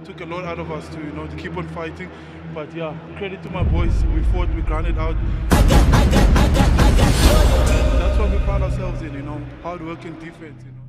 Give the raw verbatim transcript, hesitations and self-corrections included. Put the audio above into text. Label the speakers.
Speaker 1: took a lot out of us to, you know, to keep on fighting. But yeah, credit to my boys. We fought, we grinded out. That's what we pride ourselves in, you know, hard work and defense, you know.